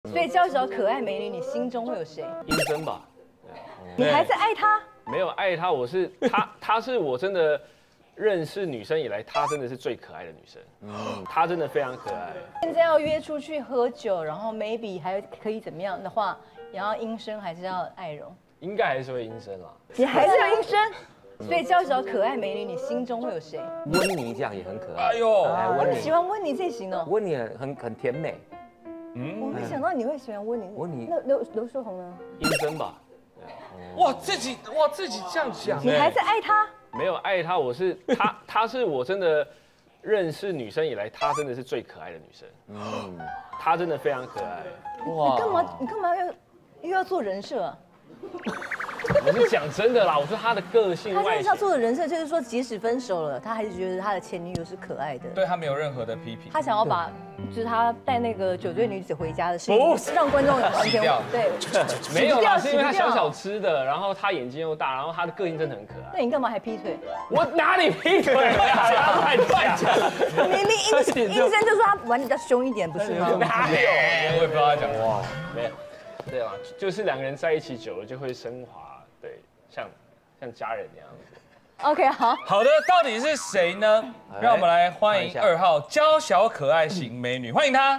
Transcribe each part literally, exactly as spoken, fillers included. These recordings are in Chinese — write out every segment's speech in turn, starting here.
所以娇小可爱美女，你心中会有谁？ 英珍吧。 你还在爱她？ 没有爱她，我是她，她是我真的认识女生以来，她真的是最可爱的女生。嗯，她真的非常可爱。 现在要约出去喝酒，然后 maybe 还可以怎么样的话，也要英生还是要艾荣？ 应该还是会英生啦。 你还是要英生？所以娇小可爱美女，你心中会有谁？ 温妮这样也很可爱。 哎呦， 哎，温妮喜欢温妮这型哦。 温妮很很很甜美。 嗯，我没想到你会喜欢温妮。 温妮， 那刘刘书宏呢？ 英生吧。 哇，自己哇自己这样讲， 你还在爱她？ 没有爱她，我是她，她是我真的认识女生以来，她真的是最可爱的女生。嗯，她真的非常可爱。 哇，你干嘛？你干嘛要又要做人设啊？ 我是讲真的啦，我说她的个性外形。 他现在要做的人设就是说，即使分手了，他还是觉得他的前女友是可爱的。 对他没有任何的批评。 他想要把，就是他带那个酒醉女子回家的事情，让观众完全对。 没有啦，是因为他小小吃的，然后他眼睛又大，然后他的个性真的很可爱。 那你干嘛还劈腿？ 我哪里劈腿了？乱讲！ 明明医医生就说他玩比较凶一点，不是吗？ 哪有？ 我也不知道他讲哇， 没有。对啊，就是两个人在一起久了就会升华，对，像像家人那样子。 OK， 好。 好的，到底是谁呢？让我们来欢迎二号娇小可爱型美女，欢迎她。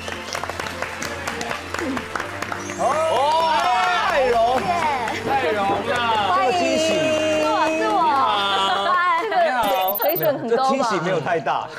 哦，艾荣， 艾荣啊， 欢迎，是我是我。 你好， 水准很这高吧？ 惊喜没有太大。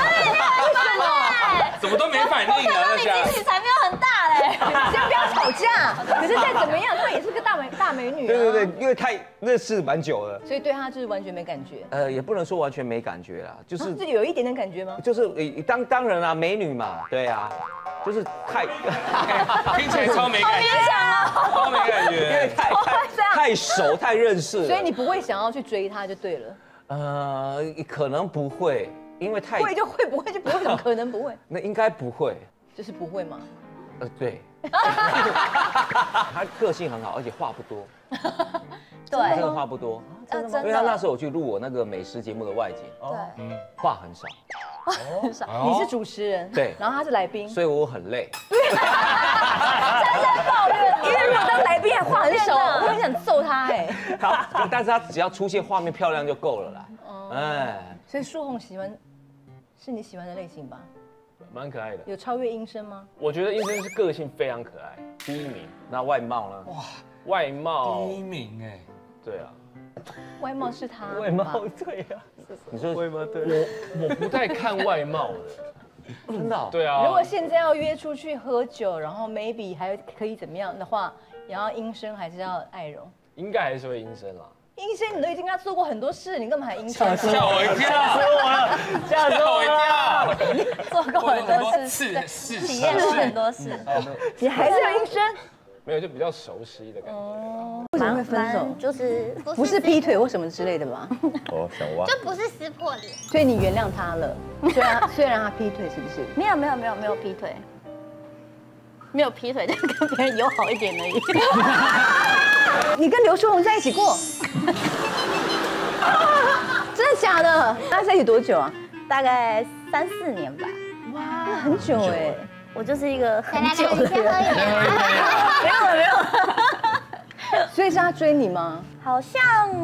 怎么都没反应啊？大家。 惊喜才没有很大嘞。 先不要吵架，可是再怎么样，她也是个大美大美女啊。 对对对，因为太认识蛮久了， 所以对她就是完全没感觉。 呃，也不能说完全没感觉啦，就是这有一点点感觉吗？ 就是当当然啦，美女嘛，对啊，就是太听起来超没感觉，超没感因为觉。 太太太熟太认识了， 所以你不会想要去追她就对了。 呃，可能不会，因为太会就会，不会就不会，怎么可能不会？ 那应该不会， 就是不会吗？ 呃，对，他个性很好，而且话不多， 对， 真的话不多， 呃，真因为他那的， 时候我去录我那个美食节目的外景， 对， 话很少， 很少。你是主持人， 对然后他是来宾， 所以我很累。 抱怨，因为如果当来宾还话很少，我很想揍他哎。 好，但是他只要出现画面漂亮就够了啦。哎， 所以舒宏喜欢，是你喜欢的类型吧？ 蛮可爱的。 有超越英生吗？ 我觉得英生是个性非常可爱，第一名。 那外貌呢？ 哇， 外貌， 第一名哎。 对啊， 外貌是他， 外貌对呀，你说外貌对， 我我不太看外貌的。 真的？ 对啊。 如果现在要约出去喝酒，然后 maybe 还可以怎么样的话，也要英生还是要艾荣？ 应该还是会英生啦。 英生，你都已经跟他做过很多事，你干嘛还英生？ 吓我一跳，吓我一跳， 做过很多事， 事， 事体验了很多事。 你还是要英生？ 没有，就比较熟悉的感觉。 为什么会分手？ 就是不是劈腿或什么之类的吧？ 哦，想挖。 就不是撕破脸。 所以你原谅他了，虽然虽然他劈腿，是不是？ 没有没有没有没有劈腿，没有劈腿，就跟别人友好一点而已。 你跟刘书宏在一起过？真的假的？他在一起多久啊？ 大概三四年吧。 哇，那很久哎。 我就是一个很久来来来，你的人。 先喝一点。 没有了没有了。所以是他追你吗？ 好像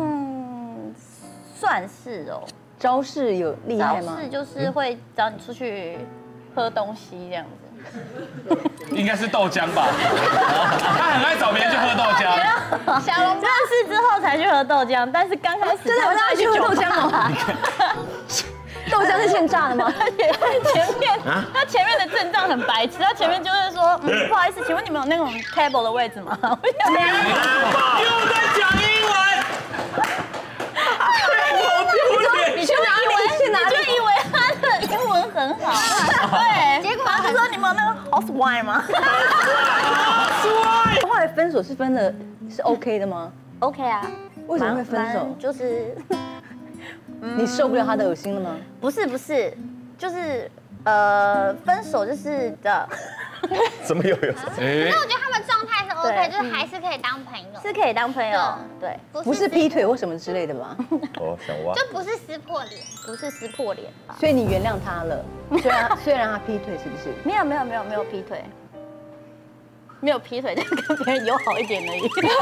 算是哦。 招式有厉害吗？ 招式就是会找你出去喝东西这样子。 应该是豆浆吧？他很爱找别人去喝豆浆。 小龙认识之后才去喝豆浆，但是刚开始真的有让他去喝豆浆哦？豆浆是现榨的吗？ 前面他前面的阵仗很白痴，他前面就是说，嗯，不好意思，请问你们有那种 table 的位置吗？又在讲英文。 你就以为你就以为他的英文很好，对，结果他就说你们有那个 house wine 吗？ 后来分手是分的是 OK 的吗 ？OK 啊。 为什么会分手？ 就是你受不了他的恶心了吗？ 不是不是，就是呃，分手就是的。 怎么有有？ 那我觉得他们状态是 OK， 对就是还是可以当朋友， 是可以当朋友，对， 不是劈腿或什么之类的吧？ 哦，想挖。 就不是撕破脸。 不是撕破脸吧？ 所以你原谅他了，虽然虽然他劈腿，是不是？ 没有没有没有没有劈腿， 没有劈腿，就跟别人友好一点而已。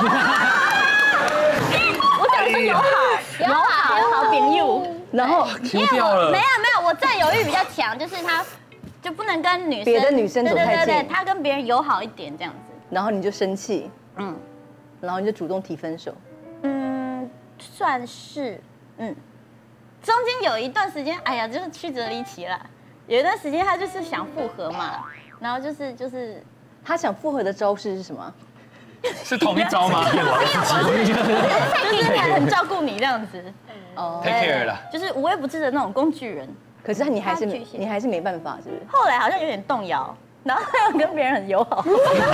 我讲的是友好，友好，友好朋友。 然后停掉了。 没有没有，我占有欲比较强，就是他就不能跟女生别的女生走太近， 对对对，他跟别人友好一点这样子。 然后你就生气， 嗯， 然后你就主动提分手。 嗯，算是，嗯。中间有一段时间，哎呀，就是曲折离奇啦。有一段时间他就是想复合嘛，然后就是就是他想复合的招式是什么？ 是同一招吗？ 就是很照顾你这样子， 哦 ，take care 了， 就是无微不至的那种工具人。 可是你还是他巨蟹你还是没办法，是不是？ 后来好像有点动摇，然后他又跟别人很友好。动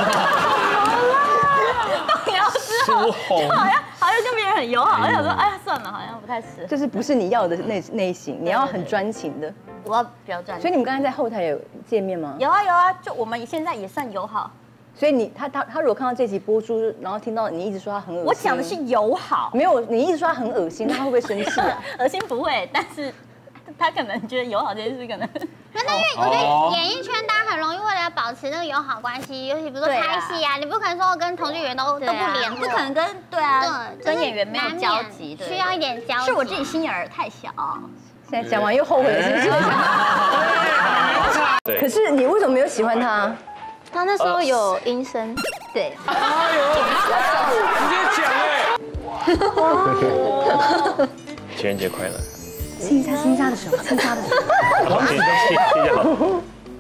摇之后，就好像好像跟别人很友好，我想说，哎呀，算了，好像不太适合。 就是不是你要的类类型，你要很专情的。 我要比较专所以你们刚才在后台有见面吗？ 有啊有啊，就我们现在也算友好。 所以你他他他如果看到这集播出，然后听到你一直说他很恶心， 我讲的是友好， 没有你一直说他很恶心，他会不会生气啊？ 恶心不会，但是他可能觉得友好这件事可能。 那因为我觉得演艺圈大家很容易为了要保持那个友好关系，尤其比如说拍戏啊，你不可能说跟同剧员都都不联络， 不可能跟对啊，跟演员没有交集， 需要一点交集。 是我自己心眼儿太小。 现在讲完又后悔了，是不是？ 对。 可是你为什么没有喜欢他？ 他那时候有阴声，对。 哎呦，直接讲哎！ 情人节快乐！ 亲一下，亲一下的手，亲一下的手。 谢谢谢谢。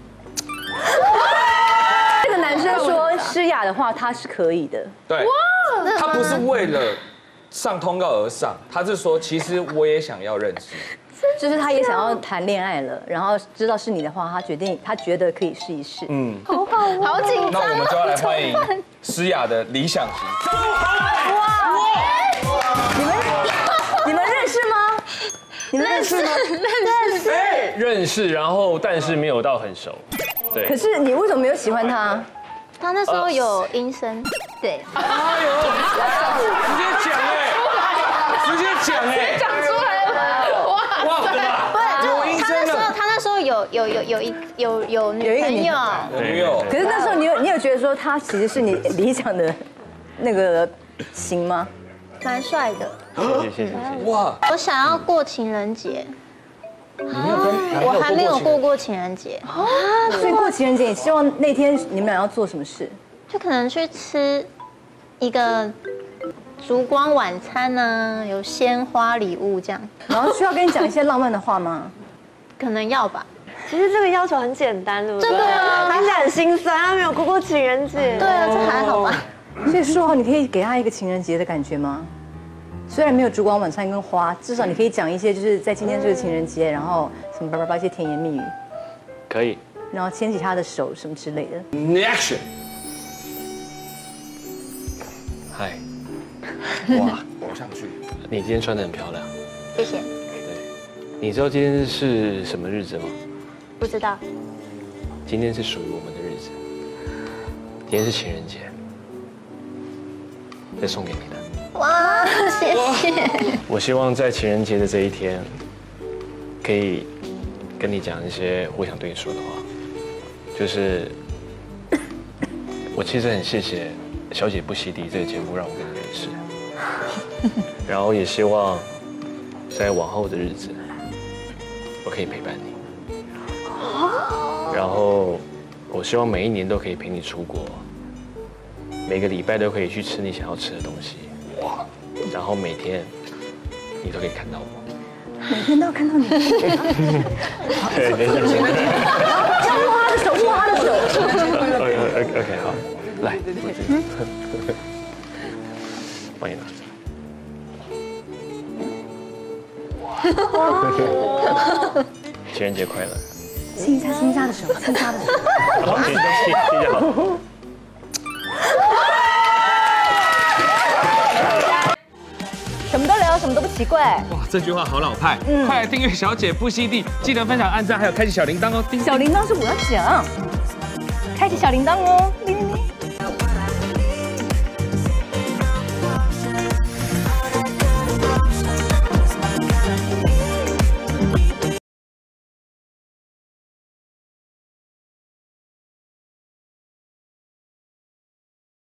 这个男生说诗雅的话，他是可以的。 对，他不是为了上通告而上，他是说其实我也想要认识。 就是他也想要谈恋爱了，然后知道是你的话，他决定他觉得可以试一试。嗯， 好好，好紧张。 那我们就要来欢迎诗雅的理想型。 哇！你们你们认识吗？你们认识吗？ 认识。 认识，然后但是没有到很熟。对。 可是你为什么没有喜欢他？ 他那时候有阴声，对。 哎呦，直接讲哎，直接讲哎， 讲出来了，哇！ 哇， 不是， 有阴声了。 他那时候有有有有一有有女朋友， 女友。 可是那时候你有你有觉得说他其实是你理想的那个型吗？ 蛮帅的。 谢谢谢谢谢谢。 哇！ 我想要过情人节。 我还没有过过情人节啊，所以过情人节，你希望那天你们俩要做什么事？ 就可能去吃一个烛光晚餐呢，有鲜花礼物这样。 然后需要跟你讲一些浪漫的话吗？ 可能要吧。 其实这个要求很简单，对不对？ 对啊， 听起来很心酸，他没有过过情人节。 对啊，这还好吧。 所以说，你可以给他一个情人节的感觉吗？虽然没有烛光晚餐跟花，至少你可以讲一些，就是在今天这个情人节，然后什么叭叭叭一些甜言蜜语， 可以。 然后牵起他的手什么之类的。 Action！ 嗨， 哇，偶上去。 你今天穿得很漂亮。 谢谢。 对，你知道今天是什么日子吗？ 不知道。 今天是属于我们的日子。今天是情人节，再送给你的。 哇，谢谢。 我希望在情人节的这一天，可以跟你讲一些我想对你说的话。就是，我其实很谢谢《小姐不洗底》这个节目让我跟你认识，然后也希望在往后的日子，我可以陪伴你。然后我希望每一年都可以陪你出国，每个礼拜都可以去吃你想要吃的东西。哇！然后每天你都可以看到我， 每天都要看到你。 对，等一下， 要握他的手，握他的手。 OK OK 好，来，帮你拿着。情人节快乐！ 亲一下，亲一下的手，亲一下的手。 好，谢谢谢谢好。 什么都聊，什么都不奇怪。 哇，这句话好老派。嗯，快来订阅《小姐不吸地》，记得分享、按赞，还有开启小铃铛哦。 小铃铛是我要讲，开启小铃铛哦。